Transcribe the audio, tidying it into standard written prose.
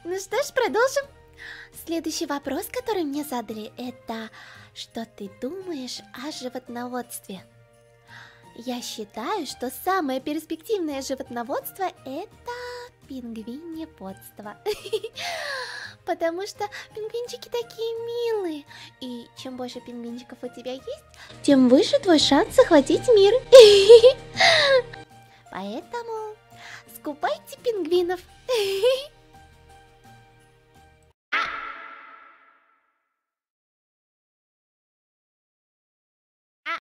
Ну что ж, продолжим. Следующий вопрос, который мне задали, это что ты думаешь о животноводстве? Я считаю, что самое перспективное животноводство это пингвинеподство. Потому что пингвинчики такие милые. И чем больше пингвинчиков у тебя есть, тем выше твой шанс захватить мир. Поэтому скупайте пингвинов.